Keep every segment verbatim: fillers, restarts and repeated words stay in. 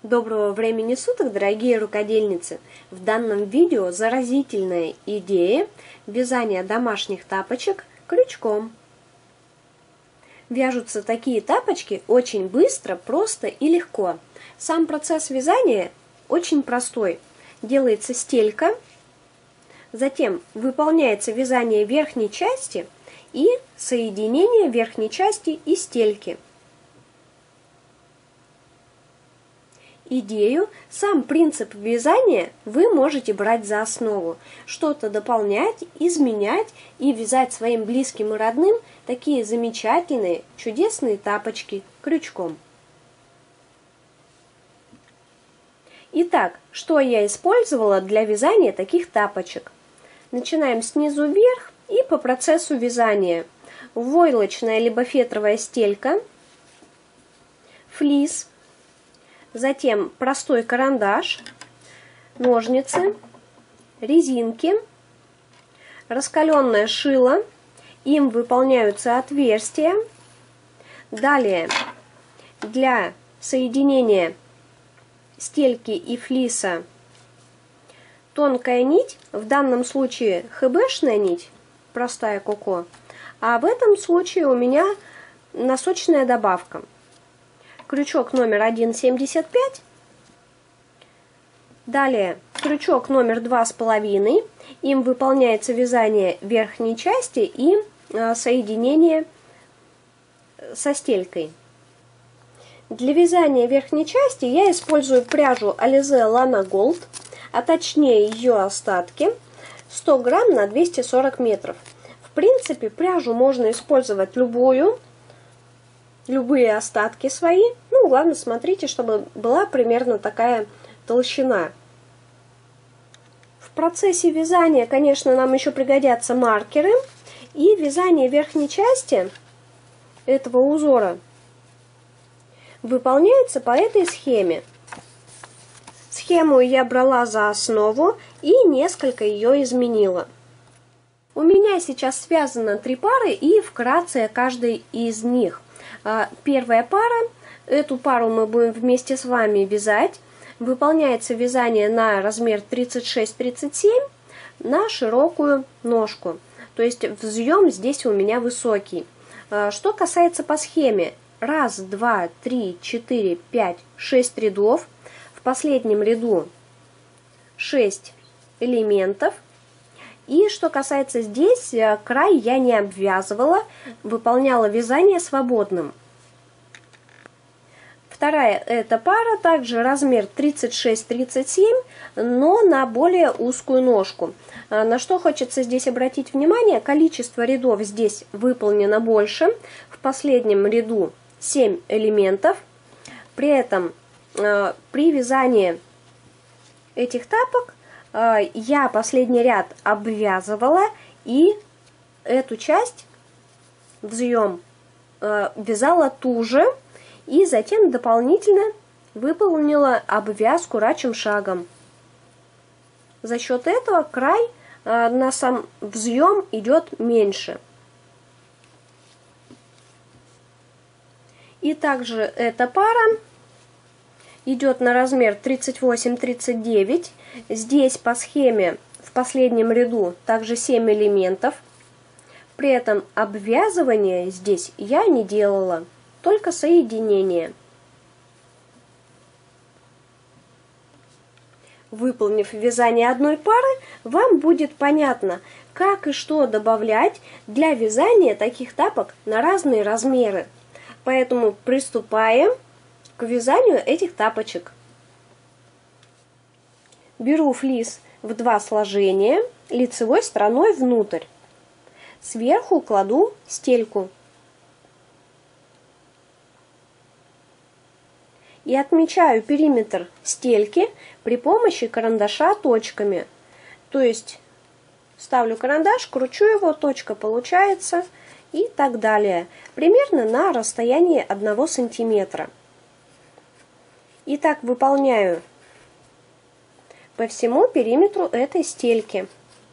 Доброго времени суток, дорогие рукодельницы! В данном видео заразительная идея вязания домашних тапочек крючком. Вяжутся такие тапочки очень быстро, просто и легко. Сам процесс вязания очень простой. Делается стелька, затем выполняется вязание верхней части и соединение верхней части и стельки. Идею, сам принцип вязания вы можете брать за основу, что-то дополнять, изменять и вязать своим близким и родным такие замечательные, чудесные тапочки крючком. Итак, что я использовала для вязания таких тапочек? Начинаем снизу вверх и по процессу вязания. Войлочная либо фетровая стелька, флис, затем простой карандаш, ножницы, резинки, раскаленное шило, им выполняются отверстия. Далее для соединения стельки и флиса тонкая нить, в данном случае хэбэшная нить, простая коко, а в этом случае у меня носочная добавка. Крючок номер один семьдесят пять. Далее крючок номер два с половиной. Им выполняется вязание верхней части и э, соединение со стелькой. Для вязания верхней части я использую пряжу Alize Lana Gold, а точнее ее остатки, сто грамм на двести сорок метров. В принципе, пряжу можно использовать любую, любые остатки свои. Ну, главное, смотрите, чтобы была примерно такая толщина. В процессе вязания, конечно, нам еще пригодятся маркеры. И вязание верхней части этого узора выполняется по этой схеме. Схему я брала за основу и несколько ее изменила. У меня сейчас связано три пары, и вкратце о каждой из них. Первая пара, эту пару мы будем вместе с вами вязать. Выполняется вязание на размер тридцать шесть тридцать семь на широкую ножку. То есть взъем здесь у меня высокий. Что касается по схеме. Раз, два, три, четыре, пять, шесть рядов. В последнем ряду шесть элементов. И что касается здесь, край я не обвязывала, выполняла вязание свободным. Вторая эта пара, также размер тридцать шесть тридцать семь, но на более узкую ножку. На что хочется здесь обратить внимание, количество рядов здесь выполнено больше. В последнем ряду семь элементов. При этом при вязании этих тапок я последний ряд обвязывала и эту часть взъем вязала туже и затем дополнительно выполнила обвязку рачьим шагом. За счет этого край на сам взъем идет меньше. И также эта пара идет на размер тридцать восемь тридцать девять. Здесь по схеме в последнем ряду также семь элементов. При этом обвязывание здесь я не делала, только соединение. Выполнив вязание одной пары, вам будет понятно, как и что добавлять для вязания таких тапок на разные размеры. Поэтому приступаем к вязанию этих тапочек. Беру флис в два сложения, лицевой стороной внутрь. Сверху кладу стельку. И отмечаю периметр стельки при помощи карандаша точками. То есть ставлю карандаш, кручу его, точка получается и так далее. Примерно на расстоянии одного сантиметра. Итак, выполняю по всему периметру этой стельки.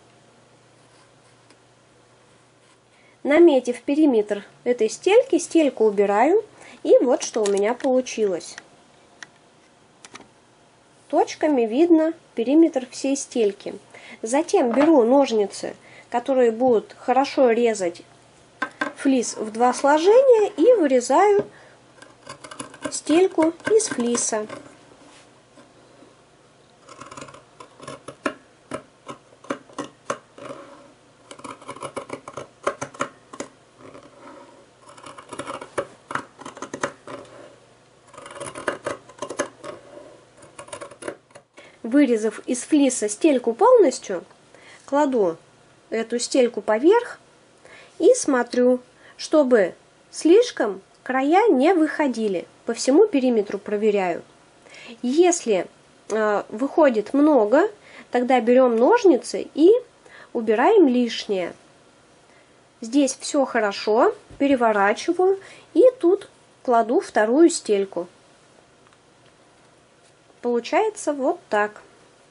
Наметив периметр этой стельки, стельку убираю. И вот что у меня получилось. точками видно периметр всей стельки. Затем беру ножницы, которые будут хорошо резать флис в два сложения, и вырезаю стельку из флиса. Вырезав из флиса стельку полностью, кладу эту стельку поверх и смотрю, чтобы слишком края не выходили. По всему периметру проверяю. Если э, выходит много, тогда берем ножницы и убираем лишнее. Здесь все хорошо, переворачиваю и тут кладу вторую стельку. Получается вот так.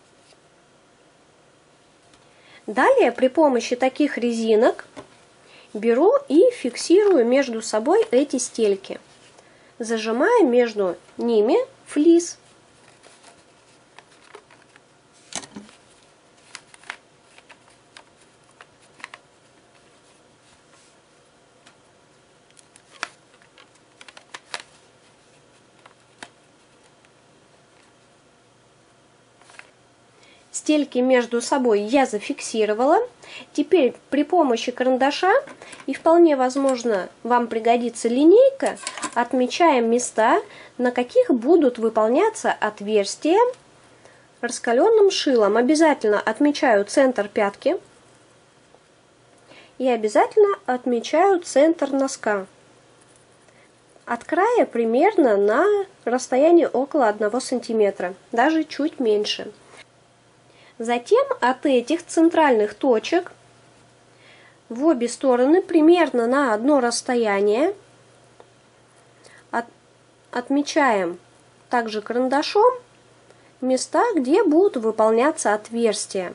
Далее при помощи таких резинок беру и фиксирую между собой эти стельки, зажимая между ними флис. Стельки между собой я зафиксировала. Теперь при помощи карандаша, и вполне возможно вам пригодится линейка, отмечаем места, на каких будут выполняться отверстия раскаленным шилом. Обязательно отмечаю центр пятки и обязательно отмечаю центр носка. От края примерно на расстоянии около одного сантиметра, даже чуть меньше. Затем от этих центральных точек в обе стороны примерно на одно расстояние от, отмечаем также карандашом места, где будут выполняться отверстия.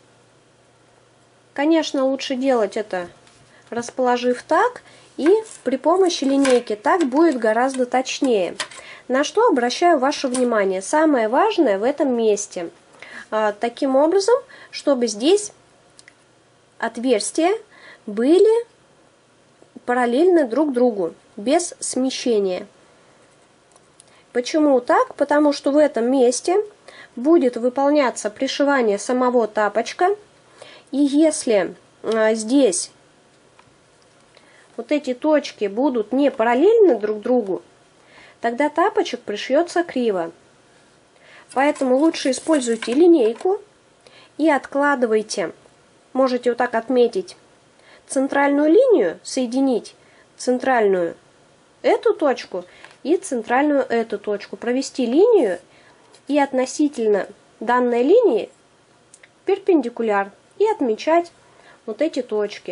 Конечно, лучше делать это, расположив так, и при помощи линейки. Так будет гораздо точнее. На что обращаю ваше внимание? Самое важное в этом месте. Таким образом, чтобы здесь отверстия были параллельны друг другу, без смещения. Почему так? Потому что в этом месте будет выполняться пришивание самого тапочка. И если здесь вот эти точки будут не параллельны друг другу, тогда тапочек пришьется криво. Поэтому лучше используйте линейку и откладывайте. Можете вот так отметить центральную линию, соединить центральную эту точку и центральную эту точку. Провести линию и относительно данной линии перпендикуляр. И отмечать вот эти точки.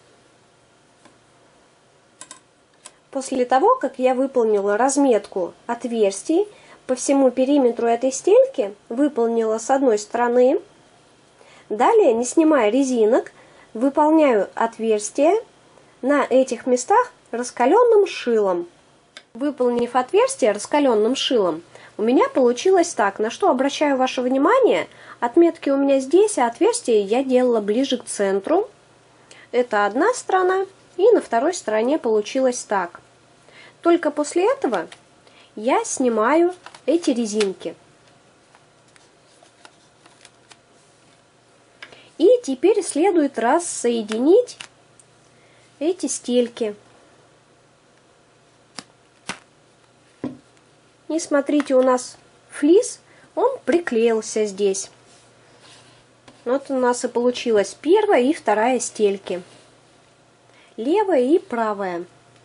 После того, как я выполнила разметку отверстий, по всему периметру этой стельки выполнила с одной стороны. Далее, не снимая резинок, выполняю отверстия на этих местах раскаленным шилом. Выполнив отверстие раскаленным шилом, у меня получилось так. На что обращаю ваше внимание? Отметки у меня здесь, а отверстие я делала ближе к центру. Это одна сторона, и на второй стороне получилось так. Только после этого я снимаю эти резинки. И теперь следует рассоединить эти стельки. И смотрите, у нас флис, он приклеился здесь. Вот у нас и получилась первая и вторая стельки. Левая и правая.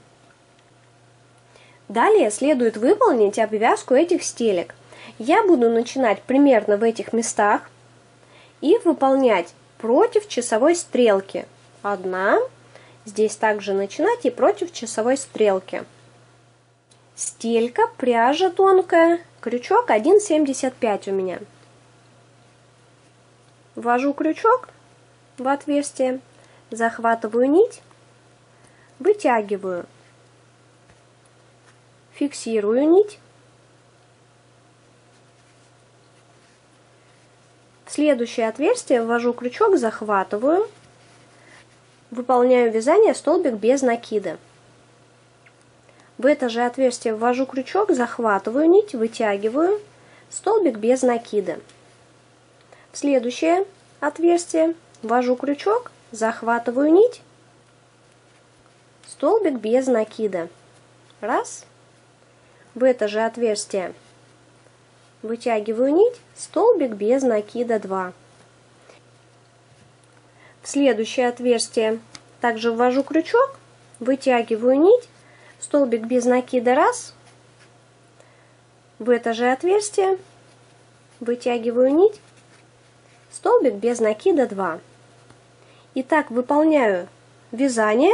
Далее следует выполнить обвязку этих стелек. Я буду начинать примерно в этих местах и выполнять против часовой стрелки. Одна. Здесь также начинать и против часовой стрелки. Стелька, пряжа тонкая, крючок один семьдесят пять у меня. Ввожу крючок в отверстие, захватываю нить, вытягиваю. Фиксирую нить В следующее отверстие ввожу крючок, захватываю, выполняю вязание столбик без накида. В это же отверстие ввожу крючок, захватываю нить, вытягиваю, столбик без накида. В следующее отверстие ввожу крючок, захватываю нить, столбик без накида. Раз. В это же отверстие вытягиваю нить, столбик без накида. Два. В следующее отверстие также ввожу крючок, вытягиваю нить, столбик без накида. Раз. В это же отверстие вытягиваю нить, столбик без накида. Два. И так выполняю вязание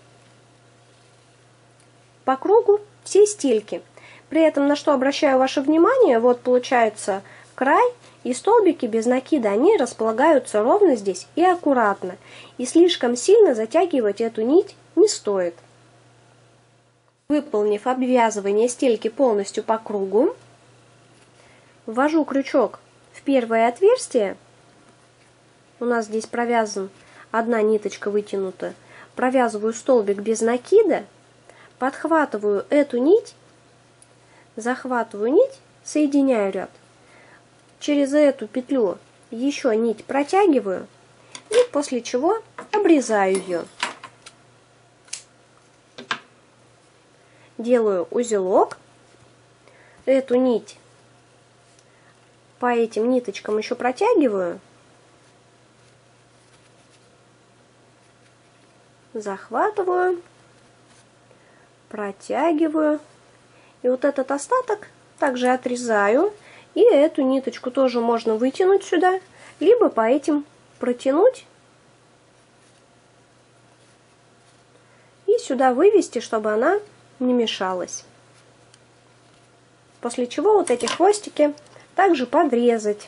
по кругу всей стельки. При этом на что обращаю ваше внимание, вот получается край и столбики без накида, они располагаются ровно здесь и аккуратно. И слишком сильно затягивать эту нить не стоит. Выполнив обвязывание стельки полностью по кругу, ввожу крючок в первое отверстие. У нас здесь провязан, одна ниточка вытянута. Провязываю столбик без накида, подхватываю эту нить, захватываю нить, соединяю ряд. Через эту петлю еще нить протягиваю и после чего обрезаю ее. Делаю узелок. Эту нить по этим ниточкам еще протягиваю. Захватываю, протягиваю. И вот этот остаток также отрезаю. И эту ниточку тоже можно вытянуть сюда, либо по этим протянуть и сюда вывести, чтобы она не мешалась. После чего вот эти хвостики также подрезать.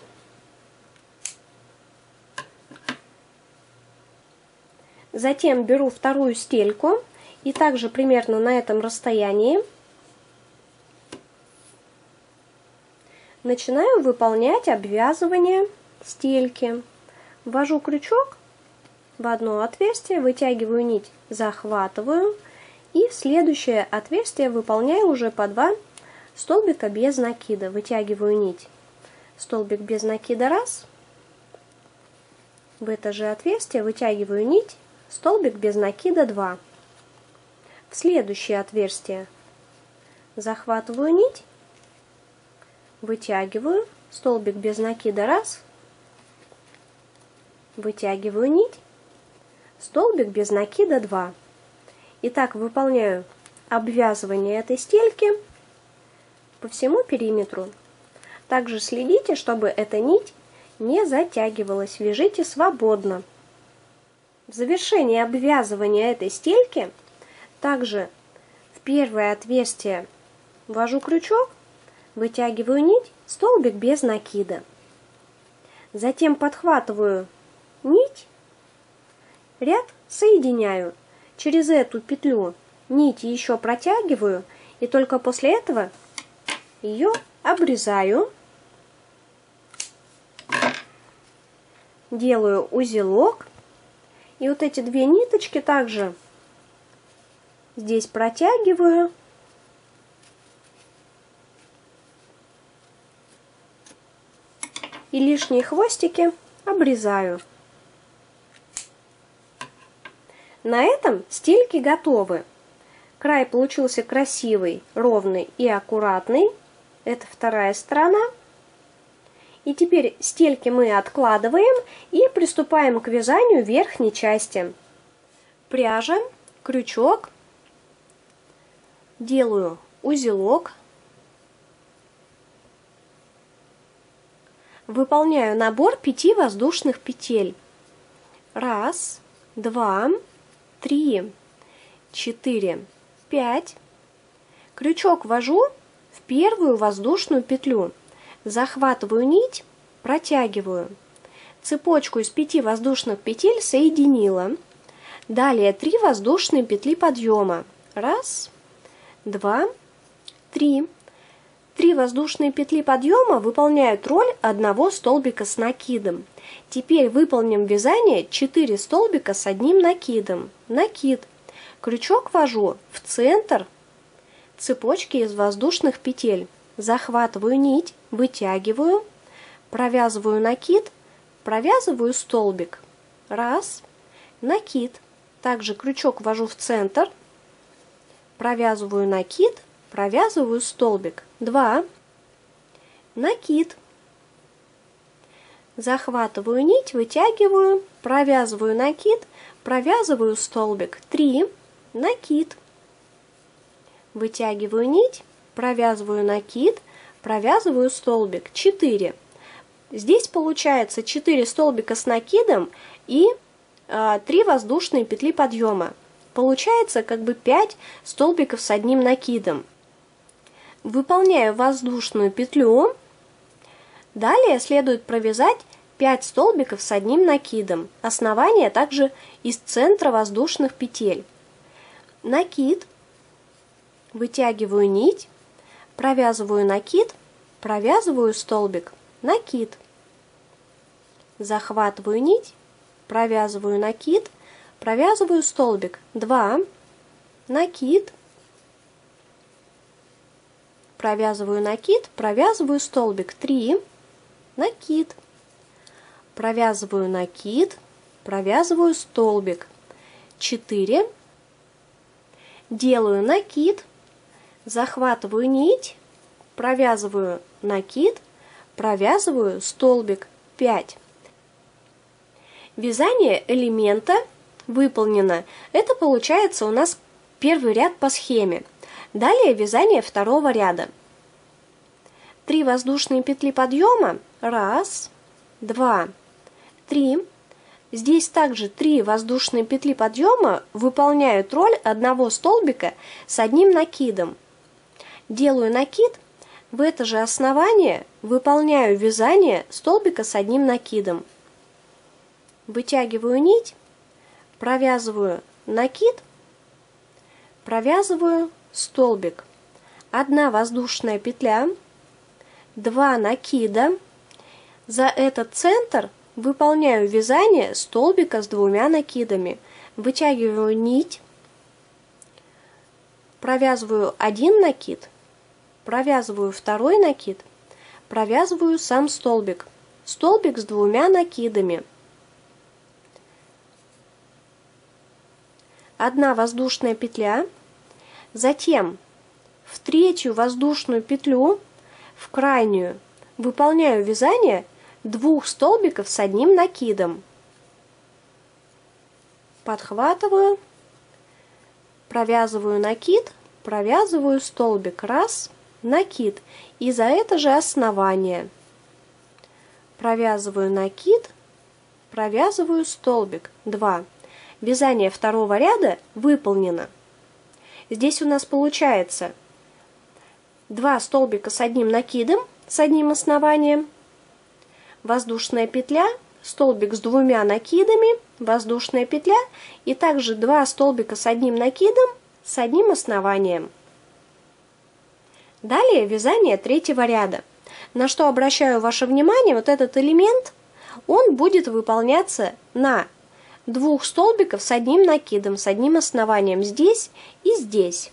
Затем беру вторую стельку и также примерно на этом расстоянии начинаю выполнять обвязывание стельки. Ввожу крючок в одно отверстие, вытягиваю нить, захватываю и в следующее отверстие выполняю уже по два столбика без накида. Вытягиваю нить, столбик без накида. Раз. В это же отверстие вытягиваю нить, столбик без накида. Два. В следующее отверстие захватываю нить, вытягиваю, столбик без накида. Раз. Вытягиваю нить, столбик без накида. Два. И так выполняю обвязывание этой стельки по всему периметру. Также следите, чтобы эта нить не затягивалась. Вяжите свободно. В завершении обвязывания этой стельки также в первое отверстие ввожу крючок, вытягиваю нить, столбик без накида. Затем подхватываю нить, ряд соединяю. Через эту петлю нить еще протягиваю и только после этого ее обрезаю. Делаю узелок. И вот эти две ниточки также здесь протягиваю. И лишние хвостики обрезаю. На этом стельки готовы. Край получился красивый, ровный и аккуратный. Это вторая сторона. И теперь стельки мы откладываем и приступаем к вязанию верхней части. Пряжа, крючок. Делаю узелок. Выполняю набор пяти воздушных петель. Раз, два, три, четыре, пять. Крючок ввожу в первую воздушную петлю. Захватываю нить, протягиваю. Цепочку из пяти воздушных петель соединила. Далее три воздушные петли подъема. Раз, два, три. Три воздушные петли подъема выполняют роль одного столбика с накидом. Теперь выполним вязание четыре столбика с одним накидом. Накид. Крючок ввожу в центр цепочки из воздушных петель. Захватываю нить, вытягиваю, провязываю накид, провязываю столбик. Раз. Накид. Также крючок ввожу в центр, провязываю накид, провязываю столбик. Два. Накид. Захватываю нить, вытягиваю, провязываю накид, провязываю столбик. Три. Накид. Вытягиваю нить, провязываю накид, провязываю столбик. Четыре. Здесь получается четыре столбика с накидом и а, три воздушные петли подъема. Получается как бы пять столбиков с одним накидом. Выполняю воздушную петлю. Далее следует провязать пять столбиков с одним накидом. Основание также из центра воздушных петель. Накид. Вытягиваю нить, провязываю накид, провязываю столбик. Накид. Захватываю нить, провязываю накид, провязываю столбик. Два. Накид. Провязываю накид, провязываю столбик. Три. Накид. Провязываю накид, провязываю столбик. Четыре. Делаю накид, захватываю нить, провязываю накид, провязываю столбик. Пять. Вязание элемента выполнено. Это получается у нас первый ряд по схеме. Далее вязание второго ряда. Три воздушные петли подъема. Раз, два, три. Здесь также три воздушные петли подъема выполняют роль одного столбика с одним накидом. Делаю накид, в это же основание выполняю вязание столбика с одним накидом. Вытягиваю нить, провязываю накид, провязываю столбик. Одна воздушная петля, два накида. За этот центр выполняю вязание столбика с двумя накидами. Вытягиваю нить, провязываю один накид, провязываю второй накид, провязываю сам столбик. Столбик с двумя накидами. Одна воздушная петля. Затем в третью воздушную петлю, в крайнюю, выполняю вязание двух столбиков с одним накидом. Подхватываю, провязываю накид, провязываю столбик. Раз, накид. И за это же основание провязываю накид, провязываю столбик. Два. Вязание второго ряда выполнено. Здесь у нас получается два столбика с одним накидом, с одним основанием, воздушная петля, столбик с двумя накидами, воздушная петля и также два столбика с одним накидом, с одним основанием. Далее вязание третьего ряда. На что обращаю ваше внимание, вот этот элемент, он будет выполняться на двух столбиков с одним накидом, с одним основанием здесь и здесь.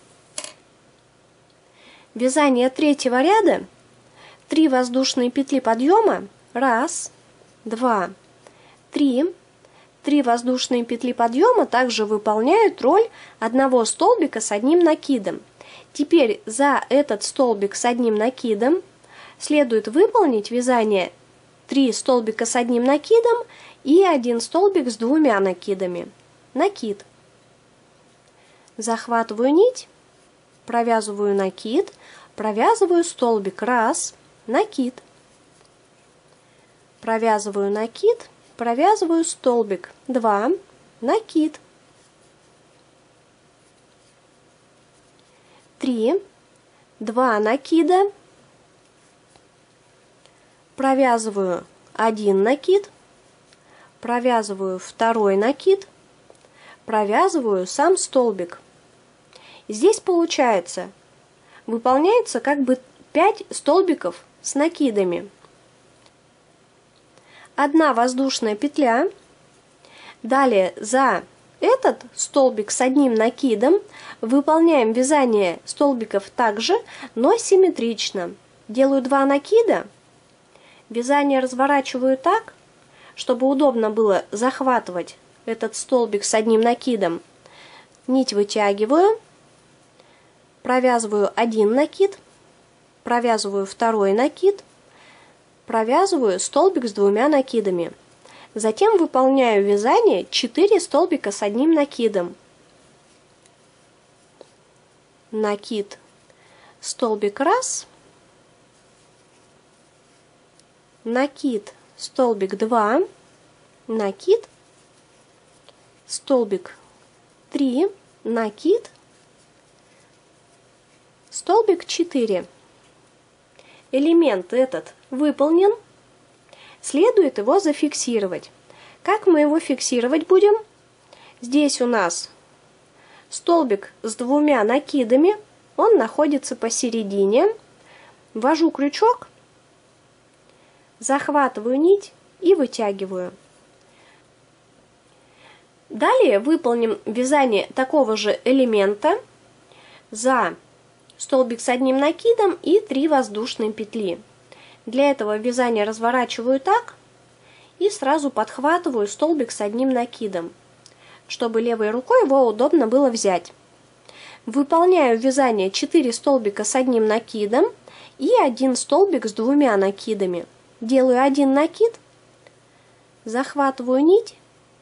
Вязание третьего ряда. Три воздушные петли подъема. Раз, два, три. Три воздушные петли подъема также выполняют роль одного столбика с одним накидом. Теперь за этот столбик с одним накидом следует выполнить вязание три столбика с одним накидом и один столбик с двумя накидами. Накид. Захватываю нить, провязываю накид, провязываю столбик. Раз, накид. Провязываю накид, провязываю столбик. Два, накид. Три, два накида. Провязываю один накид, провязываю второй накид, провязываю сам столбик. Здесь получается, выполняется как бы пять столбиков с накидами. Одна воздушная петля. Далее за этот столбик с одним накидом выполняем вязание столбиков также, но симметрично. Делаю два накида. Вязание разворачиваю так, чтобы удобно было захватывать этот столбик с одним накидом. Нить вытягиваю, провязываю один накид, провязываю второй накид, провязываю столбик с двумя накидами. Затем выполняю вязание четыре столбика с одним накидом. Накид, столбик раз, накид, столбик два, накид, столбик три, накид, столбик четыре. Элемент этот выполнен. Следует его зафиксировать. Как мы его фиксировать будем? Здесь у нас столбик с двумя накидами. Он находится посередине. Ввожу крючок, захватываю нить и вытягиваю. Далее выполним вязание такого же элемента за столбик с одним накидом и три воздушные петли. Для этого вязание разворачиваю так и сразу подхватываю столбик с одним накидом, чтобы левой рукой его удобно было взять. Выполняю вязание четыре столбика с одним накидом и один столбик с двумя накидами. Делаю один накид, захватываю нить,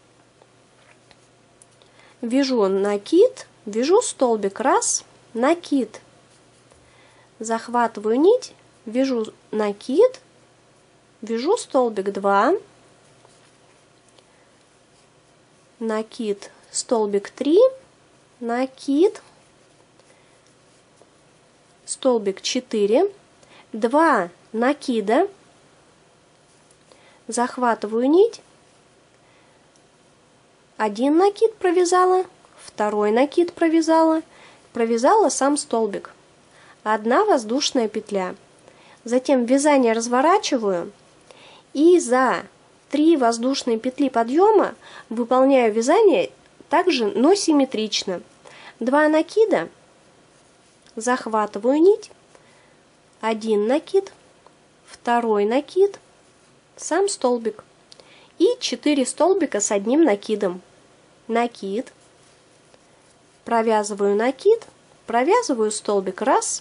вяжу накид, вяжу столбик раз, накид, захватываю нить, вяжу накид, вяжу столбик два, накид, столбик три, накид, столбик четыре, два накида, захватываю нить, один накид провязала, второй накид провязала, провязала сам столбик, одна воздушная петля. Затем вязание разворачиваю и за три воздушные петли подъема выполняю вязание также, но симметрично. два накида, захватываю нить, один накид, второй накид, сам столбик и четыре столбика с одним накидом. Накид, провязываю накид, провязываю столбик раз,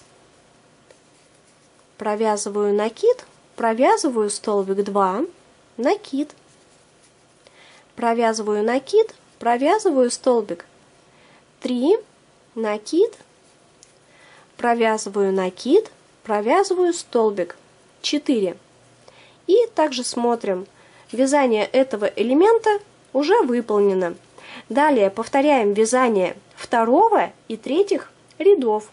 провязываю накид, провязываю столбик два, накид, провязываю накид, провязываю столбик три, накид, провязываю накид, провязываю столбик четыре. И также смотрим, вязание этого элемента уже выполнено. Далее повторяем вязание второго и третьих рядов.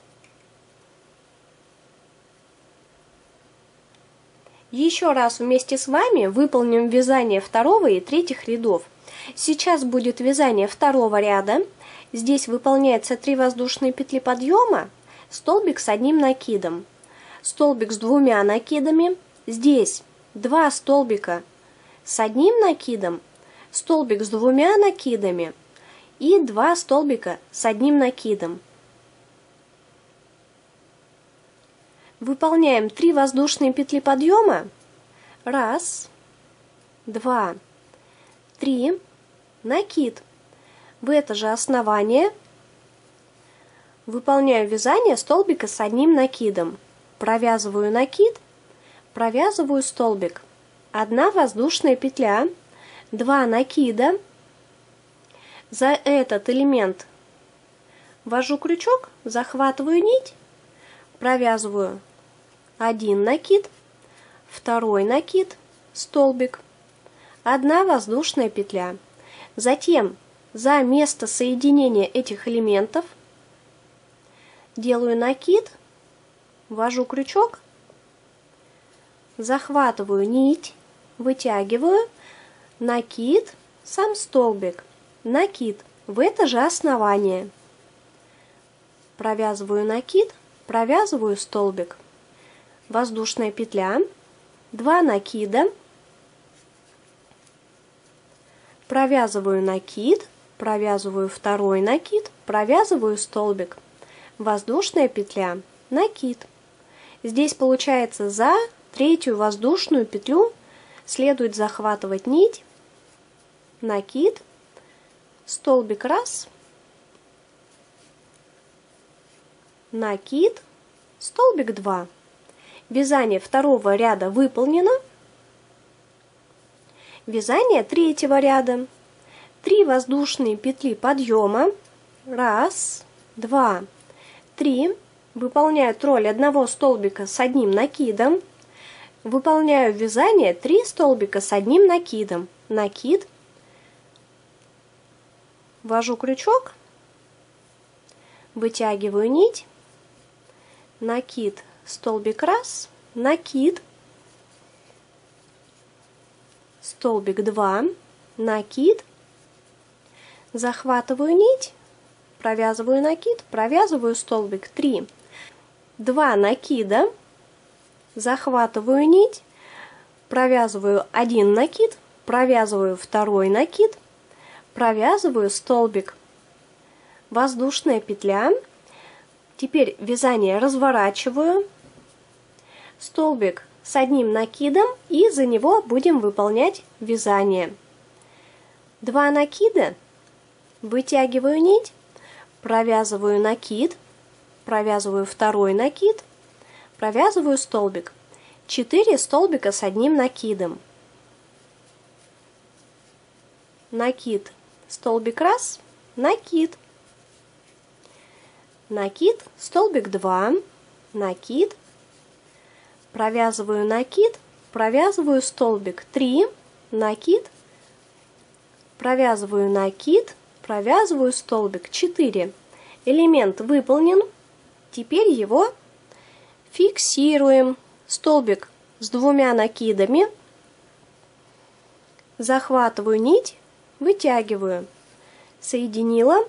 Еще раз вместе с вами выполним вязание второго и третьих рядов. Сейчас будет вязание второго ряда. Здесь выполняется три воздушные петли подъема, столбик с одним накидом, столбик с двумя накидами. Здесь два столбика с одним накидом, столбик с двумя накидами и два столбика с одним накидом. Выполняем три воздушные петли подъема. Раз, два, три, накид. В это же основание выполняю вязание столбика с одним накидом. Провязываю накид, провязываю столбик. Одна воздушная петля, два накида. За этот элемент ввожу крючок, захватываю нить, провязываю один накид, второй накид, столбик, одна воздушная петля. Затем за место соединения этих элементов делаю накид, ввожу крючок, захватываю нить, вытягиваю, накид, сам столбик, накид в это же основание. Провязываю накид, провязываю столбик. воздушная петля, два накида, провязываю накид, провязываю второй накид, провязываю столбик, воздушная петля, накид. Здесь получается за третью воздушную петлю следует захватывать нить, накид, столбик раз, накид, столбик два. Вязание второго ряда выполнено. Вязание третьего ряда. три воздушные петли подъема. Раз, два, три. Выполняют роль одного столбика с одним накидом. Выполняю вязание три столбика с одним накидом. Накид. Ввожу крючок. Вытягиваю нить. Накид, столбик раз, накид, столбик два, накид, захватываю нить, провязываю накид, провязываю столбик три, два накида, захватываю нить, провязываю один накид, провязываю второй накид, провязываю столбик, воздушная петля. Теперь вязание разворачиваю, столбик с одним накидом, и за него будем выполнять вязание. Два накида, вытягиваю нить, провязываю накид, провязываю второй накид, провязываю столбик. четыре столбика с одним накидом. Накид, столбик раз, накид. Накид, столбик два, накид, провязываю накид, провязываю столбик три, накид, провязываю накид, провязываю столбик четыре. Элемент выполнен. Теперь его фиксируем. Столбик с двумя накидами, захватываю нить, вытягиваю, соединила.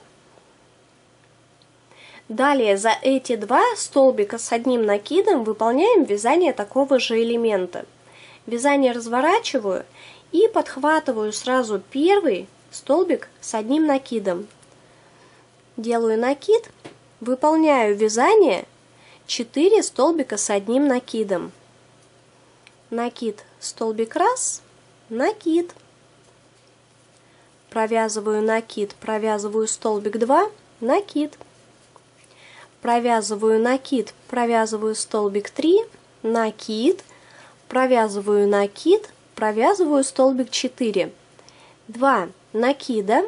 Далее за эти два столбика с одним накидом выполняем вязание такого же элемента. Вязание разворачиваю и подхватываю сразу первый столбик с одним накидом. Делаю накид, выполняю вязание четыре столбика с одним накидом. Накид, столбик раз, накид. Провязываю накид, провязываю столбик два, накид. Провязываю накид, провязываю столбик три, накид, провязываю накид, провязываю столбик четыре. два накида,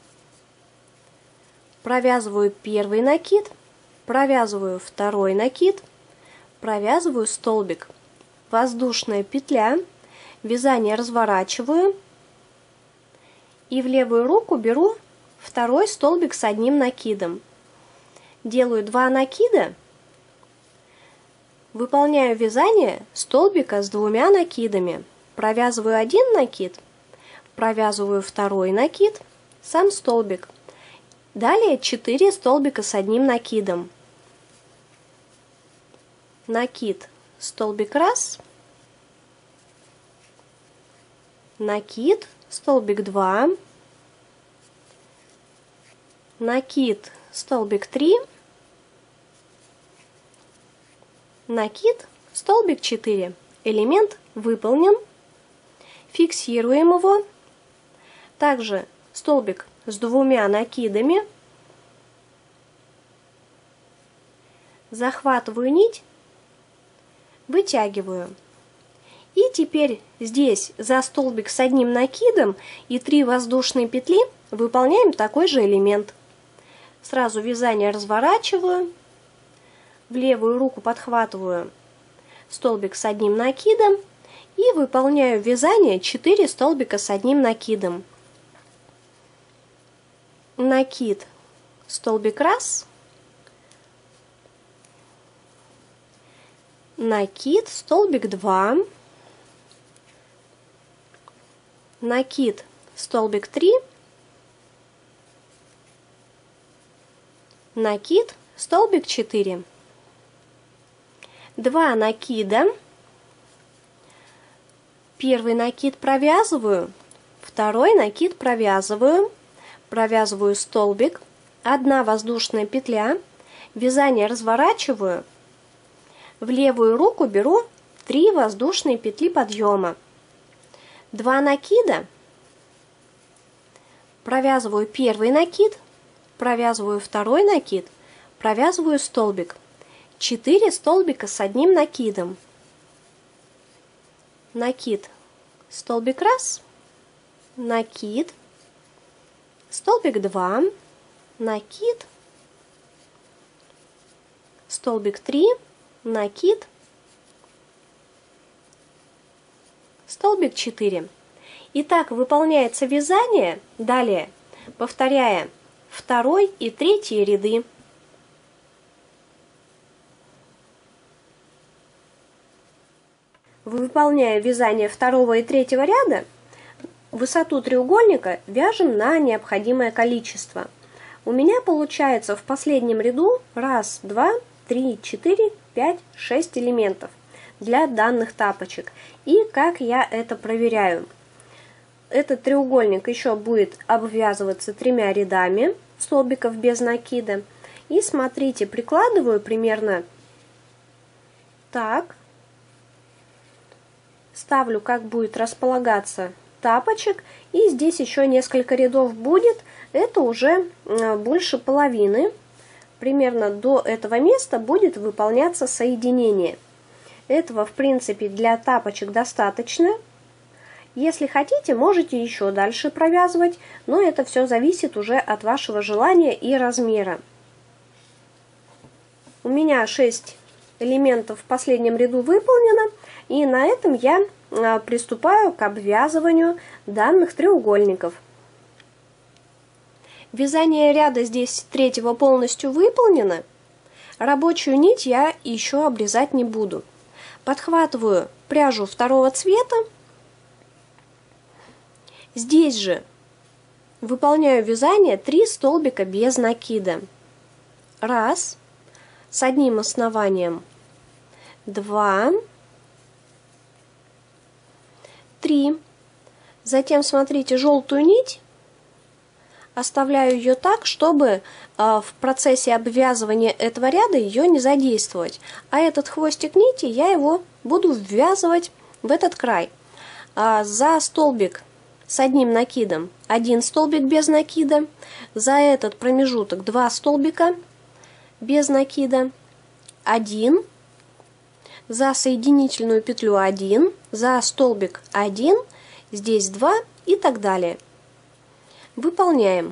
провязываю первый накид, провязываю второй накид, провязываю столбик, воздушная петля, вязание разворачиваю и в левую руку беру второй столбик с одним накидом. Делаю два накида, выполняю вязание столбика с двумя накидами. Провязываю один накид, провязываю второй накид, сам столбик. Далее четыре столбика с одним накидом. Накид, столбик раз, накид, столбик два, накид, столбик три, накид, столбик четыре. Элемент выполнен. Фиксируем его. Также столбик с двумя накидами. Захватываю нить, вытягиваю. И теперь здесь за столбик с одним накидом и три воздушные петли выполняем такой же элемент. Сразу вязание разворачиваю, в левую руку подхватываю столбик с одним накидом и выполняю вязание четыре столбика с одним накидом. Накид, столбик раз, накид, столбик два, накид, столбик три, накид, столбик четыре. два накида. Первый накид провязываю, второй накид провязываю, провязываю столбик, одна воздушная петля, вязание разворачиваю, в левую руку беру три воздушные петли подъема, два накида, провязываю первый накид, провязываю второй накид, провязываю столбик, четыре столбика с одним накидом. Накид, столбик раз, накид, столбик два, накид, столбик три, накид, столбик четыре. И так выполняется вязание, далее повторяя второй и третий ряды. Выполняя вязание второго и третьего ряда, высоту треугольника вяжем на необходимое количество. У меня получается в последнем ряду раз, два, три, четыре, пять, шесть элементов для данных тапочек. И как я это проверяю? Этот треугольник еще будет обвязываться тремя рядами столбиков без накида. И смотрите, прикладываю примерно так. Ставлю, как будет располагаться тапочек. И здесь еще несколько рядов будет. Это уже больше половины. Примерно до этого места будет выполняться соединение. Этого, в принципе, для тапочек достаточно. Если хотите, можете еще дальше провязывать. Но это все зависит уже от вашего желания и размера. У меня шесть элементов в последнем ряду выполнено. И на этом я приступаю к обвязыванию данных треугольников. Вязание ряда здесь третьего полностью выполнено. Рабочую нить я еще обрезать не буду. Подхватываю пряжу второго цвета. Здесь же выполняю вязание три столбика без накида. Раз, с одним основанием, два, три. Затем смотрите желтую нить, оставляю ее так, чтобы э, в процессе обвязывания этого ряда ее не задействовать. А этот хвостик нити я его буду ввязывать в этот край. А за столбик с одним накидом один столбик без накида, за этот промежуток два столбика без накида, один, за соединительную петлю один, за столбик один, здесь два и так далее. Выполняем.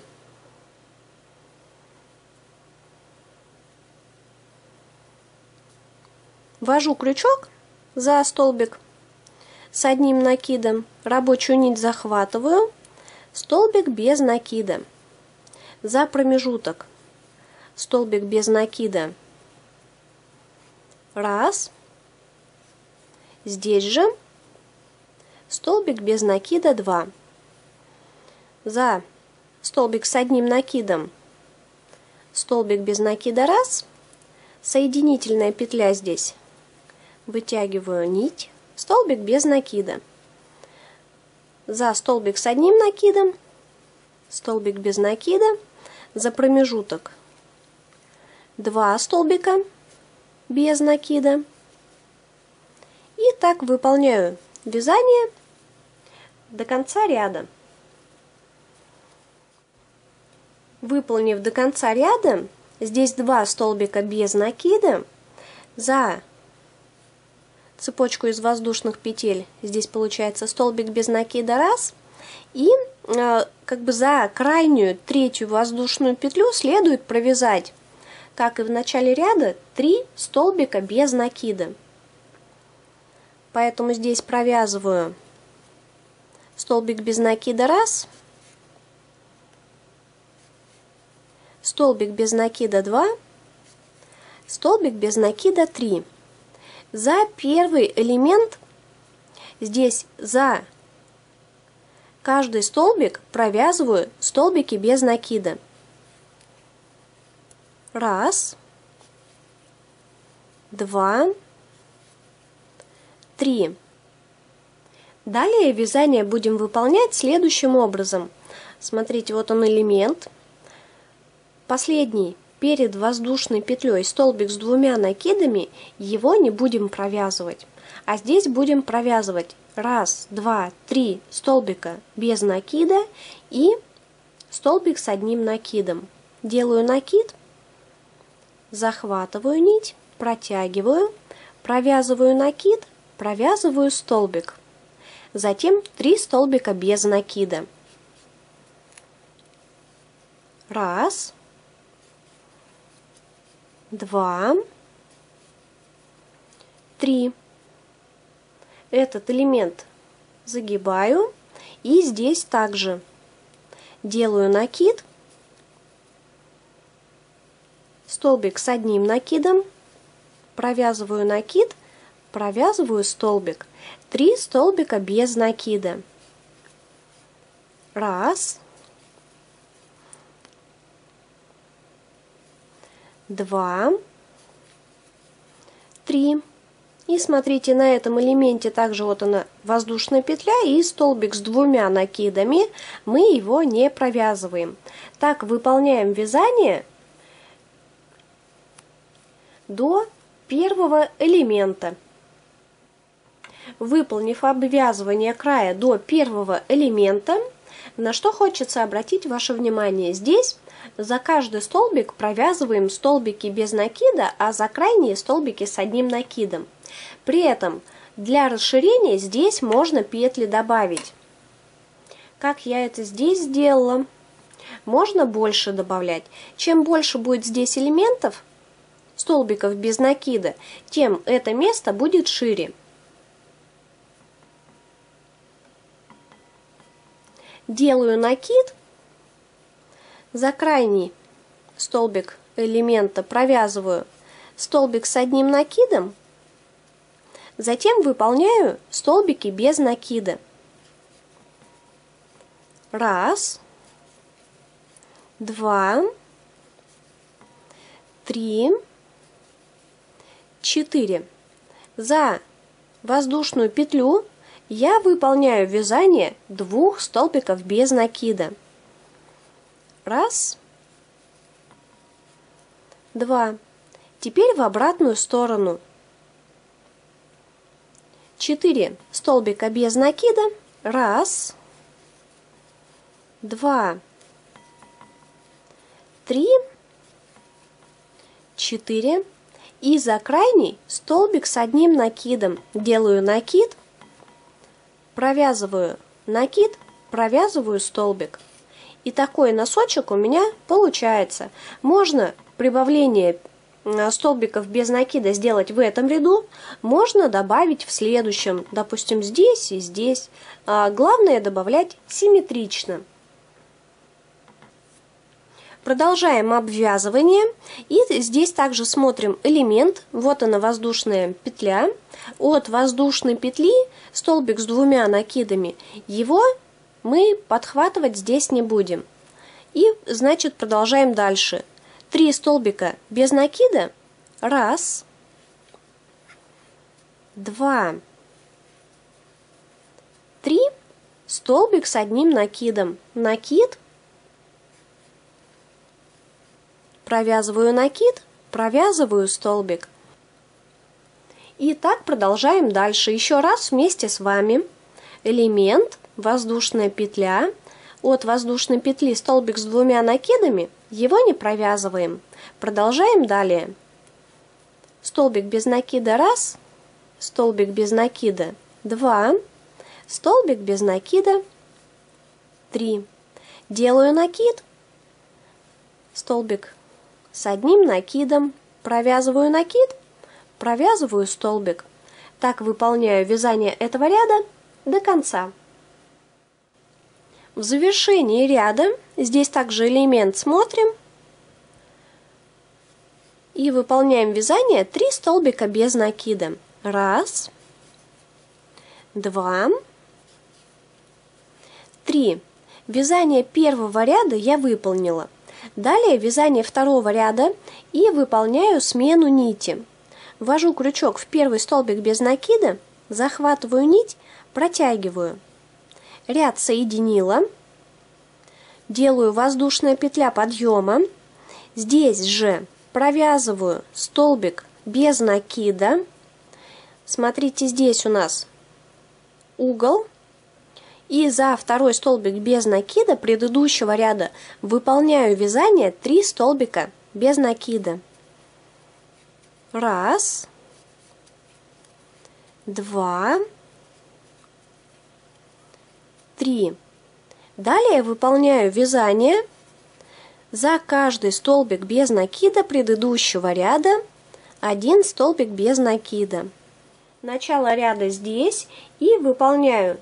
Ввожу крючок за столбик с одним накидом, рабочую нить захватываю, столбик без накида, за промежуток столбик без накида, раз, здесь же столбик без накида два, за столбик с одним накидом, столбик без накида раз, соединительная петля здесь, вытягиваю нить, столбик без накида, за столбик с одним накидом, столбик без накида, за промежуток два столбика без накида. И так выполняю вязание до конца ряда. Выполнив до конца ряда, здесь два столбика без накида, за цепочку из воздушных петель, здесь получается столбик без накида раз, и э, как бы за крайнюю третью воздушную петлю следует провязать, как и в начале ряда, три столбика без накида. Поэтому здесь провязываю столбик без накида раз, столбик без накида два, столбик без накида три. За первый элемент здесь за каждый столбик провязываю столбики без накида. Раз, два, три. Далее вязание будем выполнять следующим образом. Смотрите, вот он элемент. Последний перед воздушной петлей столбик с двумя накидами, его не будем провязывать. А здесь будем провязывать раз, два, три столбика без накида и столбик с одним накидом. Делаю накид, захватываю нить, протягиваю, провязываю накид, провязываю столбик. Затем три столбика без накида. Раз, два, три. Этот элемент загибаю и здесь также делаю накид, столбик с одним накидом, провязываю накид, провязываю столбик. Три столбика без накида. Раз, два, три. И смотрите, на этом элементе также вот она воздушная петля и столбик с двумя накидами, мы его не провязываем. Так выполняем вязание до первого элемента. Выполнив обвязывание края до первого элемента, на что хочется обратить ваше внимание. Здесь за каждый столбик провязываем столбики без накида, а за крайние столбики с одним накидом. При этом для расширения здесь можно петли добавить. Как я это здесь сделала, можно больше добавлять. Чем больше будет здесь элементов, столбиков без накида, тем это место будет шире. Делаю накид, за крайний столбик элемента провязываю столбик с одним накидом, затем выполняю столбики без накида. Раз, два, три, четыре. За воздушную петлю я выполняю вязание двух столбиков без накида. Раз, два. Теперь в обратную сторону. Четыре столбика без накида. Раз, два, три, четыре. И за крайний столбик с одним накидом. Делаю накид, провязываю накид, провязываю столбик. И такой носочек у меня получается. Можно прибавление столбиков без накида сделать в этом ряду, можно добавить в следующем, допустим, здесь и здесь. А главное добавлять симметрично. Продолжаем обвязывание. И здесь также смотрим элемент. Вот она, воздушная петля. От воздушной петли столбик с двумя накидами. Его мы подхватывать здесь не будем. И, значит, продолжаем дальше. Три столбика без накида. Раз, два, три. Столбик с одним накидом. Накид. Провязываю накид, провязываю столбик. И так продолжаем дальше. Еще раз вместе с вами. Элемент, воздушная петля. От воздушной петли столбик с двумя накидами. Его не провязываем. Продолжаем далее. Столбик без накида раз, столбик без накида два, столбик без накида три. Делаю накид, столбик с одним накидом, провязываю накид, провязываю столбик. Так выполняю вязание этого ряда до конца. В завершении ряда здесь также элемент смотрим и выполняем вязание три столбика без накида. Раз, два, три. Вязание первого ряда я выполнила. Далее вязание второго ряда и выполняю смену нити. Ввожу крючок в первый столбик без накида, захватываю нить, протягиваю. Ряд соединила, делаю воздушная петля подъема. Здесь же провязываю столбик без накида. Смотрите, здесь у нас угол. И за второй столбик без накида предыдущего ряда выполняю вязание три столбика без накида. Раз, два, три. Далее выполняю вязание за каждый столбик без накида предыдущего ряда один столбик без накида. Начало ряда здесь и выполняю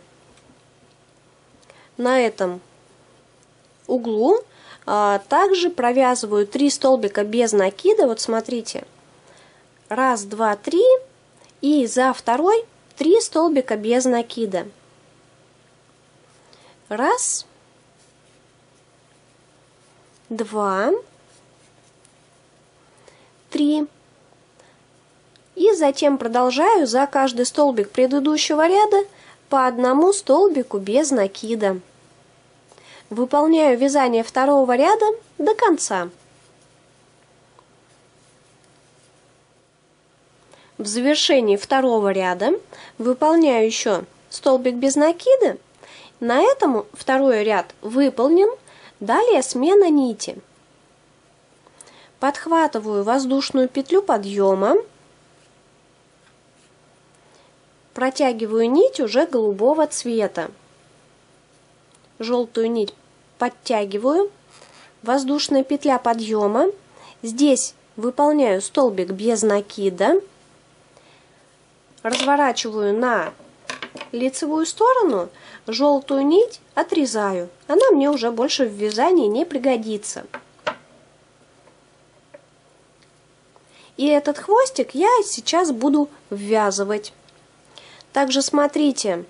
на этом углу. А также провязываю три столбика без накида. Вот смотрите. Раз, два, три. И за второй три столбика без накида. Раз, два, три. И затем продолжаю за каждый столбик предыдущего ряда по одному столбику без накида. Выполняю вязание второго ряда до конца. В завершении второго ряда выполняю еще столбик без накида. На этом второй ряд выполнен. Далее смена нити. Подхватываю воздушную петлю подъема. Протягиваю нить уже голубого цвета. Желтую нить подтягиваю. Воздушная петля подъема. Здесь выполняю столбик без накида. Разворачиваю на лицевую сторону. Желтую нить отрезаю. Она мне уже больше в вязании не пригодится. И этот хвостик я сейчас буду ввязывать. Также смотрите.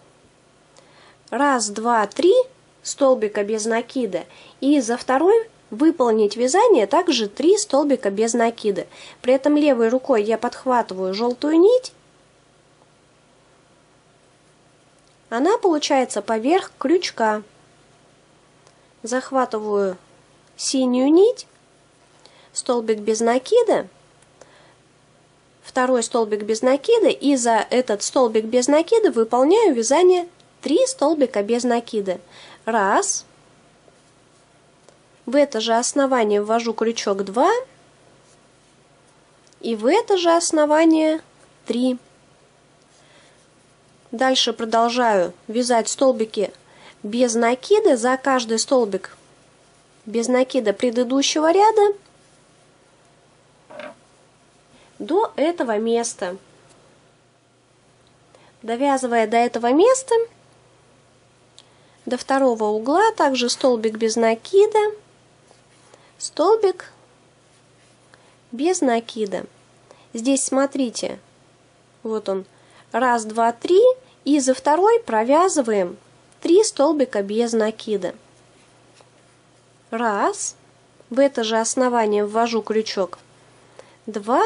Раз, два, три столбика без накида. И за второй выполнить вязание также три столбика без накида. При этом левой рукой я подхватываю желтую нить. Она получается поверх крючка. Захватываю синюю нить, столбик без накида, второй столбик без накида, и за этот столбик без накида выполняю вязание три столбика без накида. Раз. В это же основание ввожу крючок два. И в это же основание три. Дальше продолжаю вязать столбики без накида за каждый столбик без накида предыдущего ряда до этого места. Довязывая до этого места, до второго угла, также столбик без накида, столбик без накида. Здесь смотрите, вот он, раз, два, три. И за второй провязываем три столбика без накида. Раз. В это же основание ввожу крючок. Два.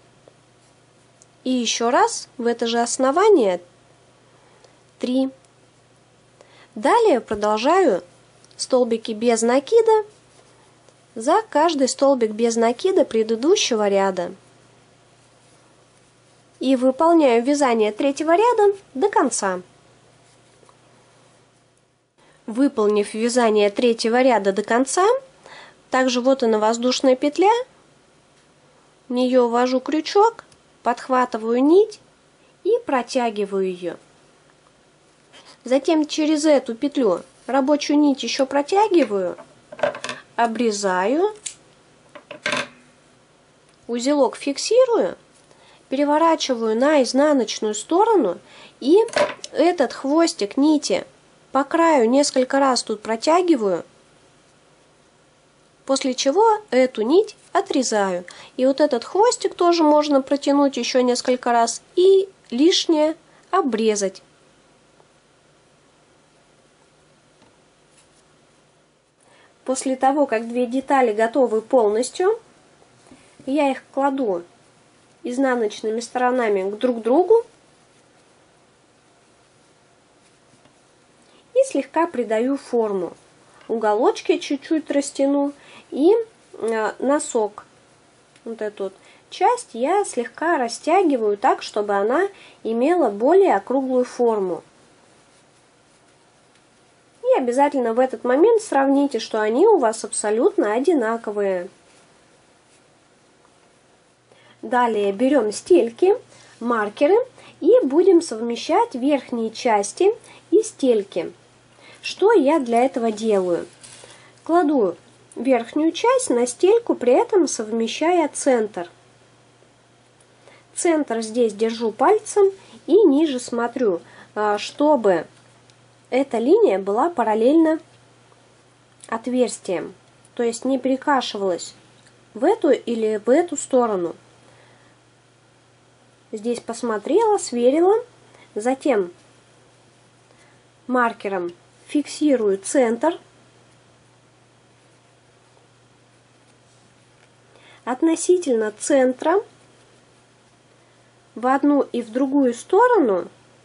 И еще раз в это же основание. Три. Далее продолжаю столбики без накида за каждый столбик без накида предыдущего ряда. И выполняю вязание третьего ряда до конца. Выполнив вязание третьего ряда до конца, также вот она воздушная петля, в нее ввожу крючок, подхватываю нить и протягиваю ее. Затем через эту петлю рабочую нить еще протягиваю, обрезаю, узелок фиксирую, переворачиваю на изнаночную сторону и этот хвостик нити по краю несколько раз тут протягиваю, после чего эту нить отрезаю. И вот этот хвостик тоже можно протянуть еще несколько раз и лишнее обрезать. После того, как две детали готовы полностью, я их кладу изнаночными сторонами друг к другу слегка придаю форму. Уголочки чуть-чуть растяну и носок, вот эту вот часть я слегка растягиваю так, чтобы она имела более округлую форму. И обязательно в этот момент сравните, что они у вас абсолютно одинаковые. Далее берем стельки, маркеры и будем совмещать верхние части и стельки. Что я для этого делаю? Кладу верхнюю часть на стельку, при этом совмещая центр. Центр здесь держу пальцем и ниже смотрю, чтобы эта линия была параллельна отверстиям, то есть не перекашивалась в эту или в эту сторону. Здесь посмотрела, сверила, затем маркером фиксирую центр. Относительно центра в одну и в другую сторону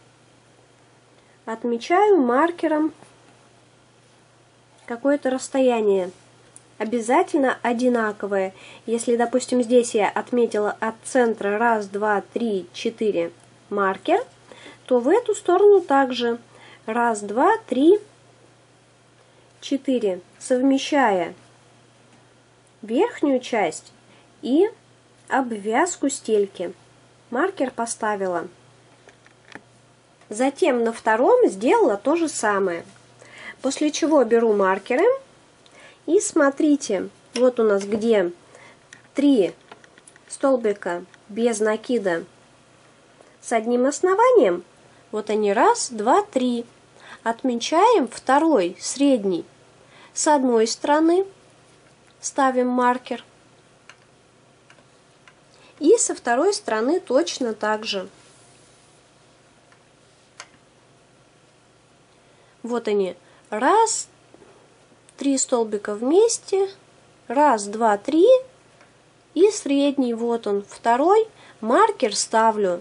отмечаю маркером какое-то расстояние, обязательно одинаковое. Если, допустим, здесь я отметила от центра раз, два, три, четыре маркер, то в эту сторону также раз, два, три, четыре, совмещая верхнюю часть и обвязку стельки. Маркер поставила. Затем на втором сделала то же самое. После чего беру маркеры и смотрите, вот у нас где три столбика без накида с одним основанием. Вот они, раз, два, три. Отмечаем второй, средний. С одной стороны ставим маркер. И со второй стороны точно так же. Вот они. Раз, три столбика вместе. Раз, два, три. И средний, вот он, второй. Маркер ставлю.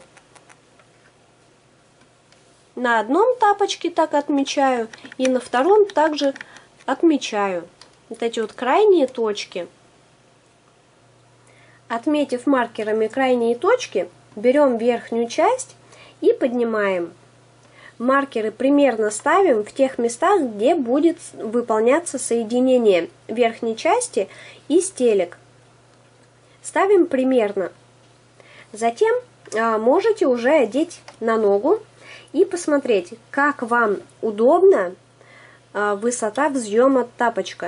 На одном тапочке так отмечаю. И на втором также отмечаю. Вот эти вот крайние точки. Отметив маркерами крайние точки, берем верхнюю часть и поднимаем. Маркеры примерно ставим в тех местах, где будет выполняться соединение верхней части и стелек. Ставим примерно. Затем а, можете уже одеть на ногу и посмотреть, как вам удобна а, высота взъема тапочка.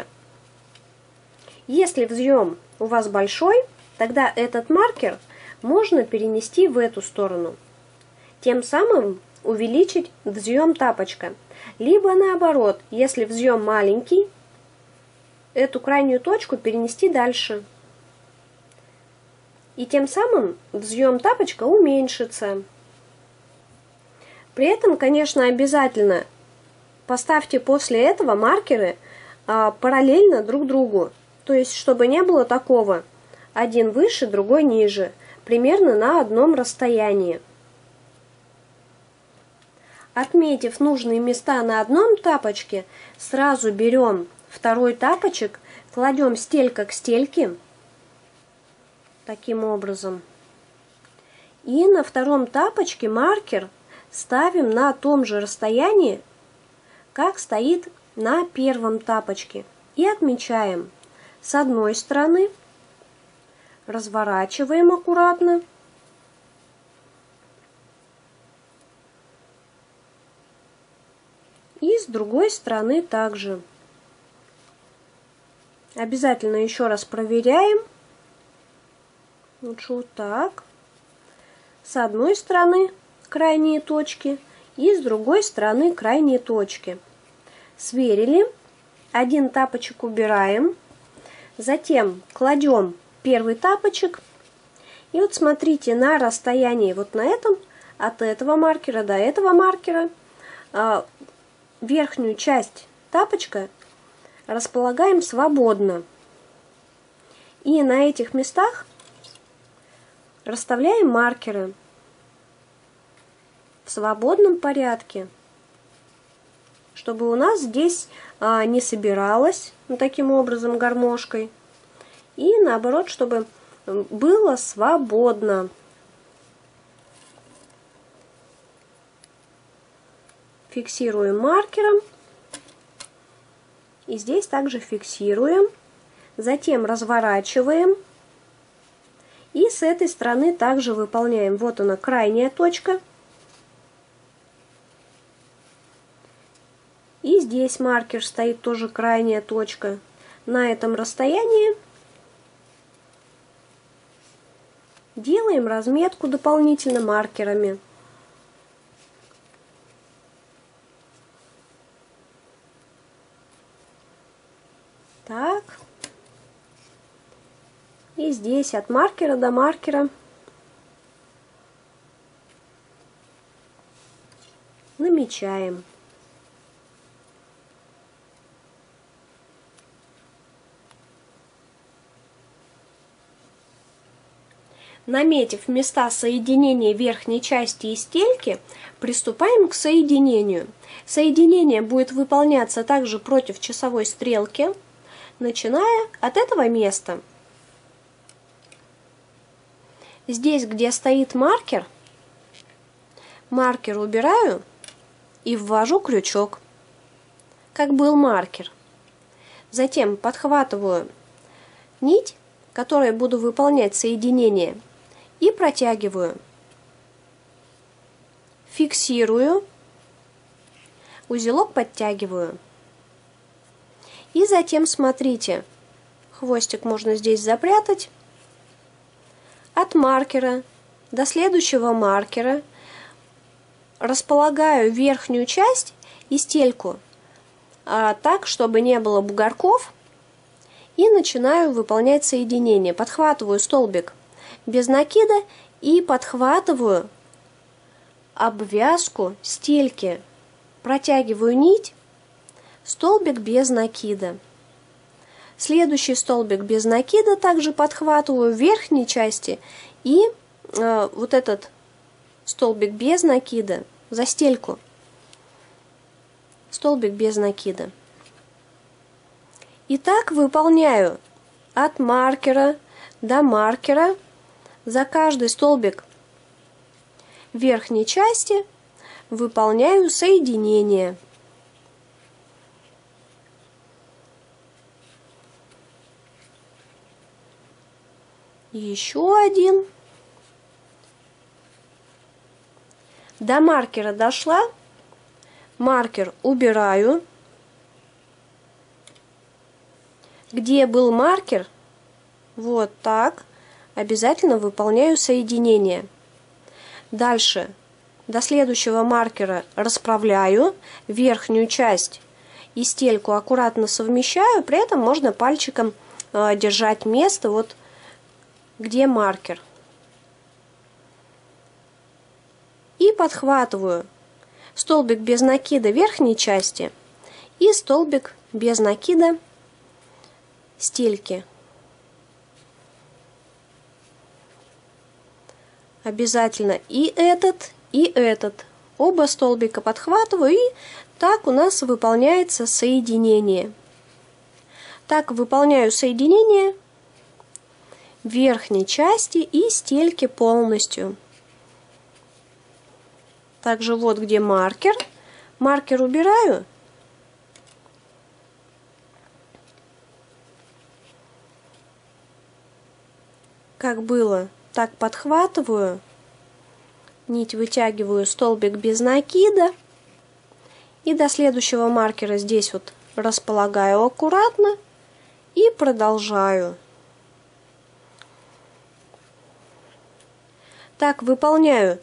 Если взъем у вас большой, тогда этот маркер можно перенести в эту сторону. Тем самым увеличить взъем тапочка. Либо наоборот, если взъем маленький, эту крайнюю точку перенести дальше. И тем самым взъем тапочка уменьшится. При этом, конечно, обязательно поставьте после этого маркеры а, параллельно друг другу. То есть, чтобы не было такого. Один выше, другой ниже, примерно на одном расстоянии. Отметив нужные места на одном тапочке, сразу берем второй тапочек, кладем стелька к стельке, таким образом. И на втором тапочке маркер ставим на том же расстоянии, как стоит на первом тапочке. И отмечаем с одной стороны. Разворачиваем аккуратно. И с другой стороны также. Обязательно еще раз проверяем. Лучше вот так. С одной стороны крайние точки и с другой стороны крайние точки. Сверили. Один тапочек убираем. Затем кладем первый тапочек. И вот смотрите, на расстоянии вот на этом, от этого маркера до этого маркера, верхнюю часть тапочка располагаем свободно. И на этих местах расставляем маркеры в свободном порядке, чтобы у нас здесь а, не собиралось ну, таким образом гармошкой. И наоборот, чтобы было свободно. Фиксируем маркером. И здесь также фиксируем. Затем разворачиваем. И с этой стороны также выполняем. Вот она, крайняя точка. И здесь маркер стоит тоже крайняя точка. На этом расстоянии делаем разметку дополнительно маркерами. Так. И здесь от маркера до маркера намечаем. Наметив места соединения верхней части и стельки, приступаем к соединению. Соединение будет выполняться также против часовой стрелки, начиная от этого места. Здесь, где стоит маркер, маркер убираю и ввожу крючок, как был маркер. Затем подхватываю нить, которой буду выполнять соединение, и протягиваю. Фиксирую, узелок подтягиваю. И затем смотрите, хвостик можно здесь запрятать. От маркера до следующего маркера располагаю верхнюю часть и стельку а, так, чтобы не было бугорков, и начинаю выполнять соединение. Подхватываю столбик без накида и подхватываю обвязку стельки. Протягиваю нить, столбик без накида. Следующий столбик без накида также подхватываю в верхней части и э, вот этот столбик без накида за стельку. Столбик без накида. И так выполняю от маркера до маркера. За каждый столбик верхней части выполняю соединение. Еще один. До маркера дошла. Маркер убираю. Где был маркер, вот так, обязательно выполняю соединение. Дальше до следующего маркера расправляю верхнюю часть и стельку аккуратно совмещаю, при этом можно пальчиком э, держать место, вот где маркер. И подхватываю столбик без накида верхней части и столбик без накида стельки. Обязательно и этот, и этот. Оба столбика подхватываю, и так у нас выполняется соединение. Так выполняю соединение верхней части и стельки полностью. Также вот где маркер. Маркер убираю. Как было, так подхватываю, нить вытягиваю, столбик без накида, и до следующего маркера здесь вот располагаю аккуратно и продолжаю. Так выполняю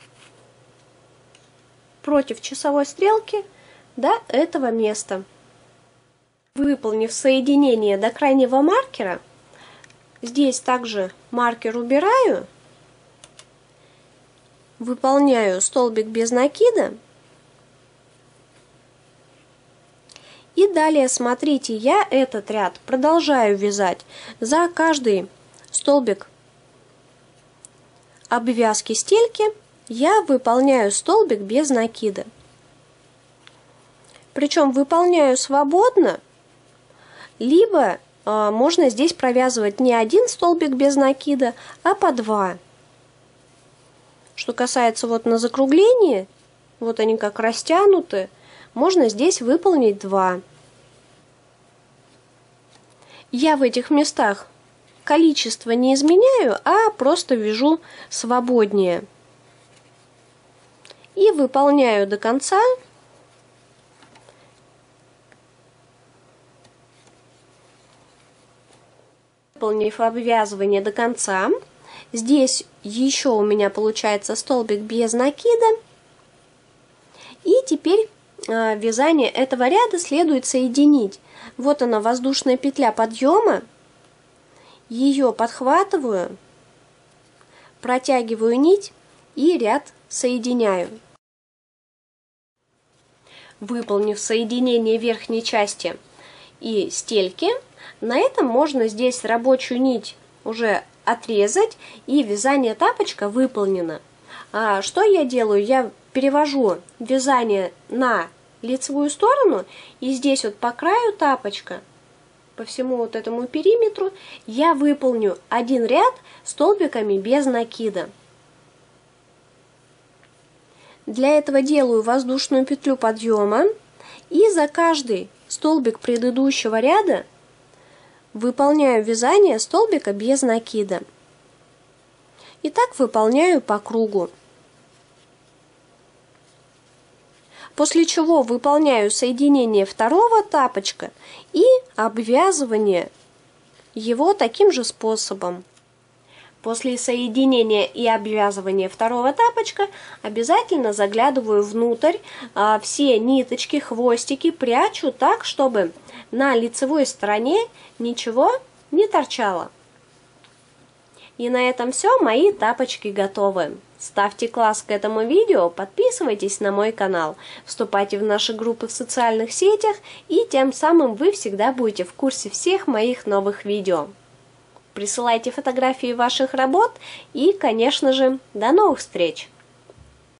против часовой стрелки до этого места. Выполнив соединение до крайнего маркера, здесь также маркер убираю, выполняю столбик без накида. И далее, смотрите, я этот ряд продолжаю вязать. За каждый столбик обвязки стельки я выполняю столбик без накида. Причем выполняю свободно, либо э, можно здесь провязывать не один столбик без накида, а по два. Что касается вот на закруглении, вот они как растянуты, можно здесь выполнить два. Я в этих местах количество не изменяю, а просто вяжу свободнее. И выполняю до конца. Выполнив обвязывание до конца, здесь еще у меня получается столбик без накида. И теперь э, вязание этого ряда следует соединить. Вот она, воздушная петля подъема. Ее подхватываю, протягиваю нить и ряд соединяю. Выполнив соединение верхней части и стельки, на этом можно здесь рабочую нить уже отрезать, и вязание тапочка выполнено. А что я делаю? Я перевожу вязание на лицевую сторону, и здесь вот по краю тапочка, по всему вот этому периметру, я выполню один ряд столбиками без накида. Для этого делаю воздушную петлю подъема, и за каждый столбик предыдущего ряда выполняю вязание столбика без накида. И так выполняю по кругу. После чего выполняю соединение второго тапочка и обвязывание его таким же способом. После соединения и обвязывания второго тапочка обязательно заглядываю внутрь, а, все ниточки, хвостики прячу так, чтобы на лицевой стороне ничего не торчало. И на этом все, мои тапочки готовы. Ставьте класс к этому видео, подписывайтесь на мой канал, вступайте в наши группы в социальных сетях, и тем самым вы всегда будете в курсе всех моих новых видео. Присылайте фотографии ваших работ и, конечно же, до новых встреч!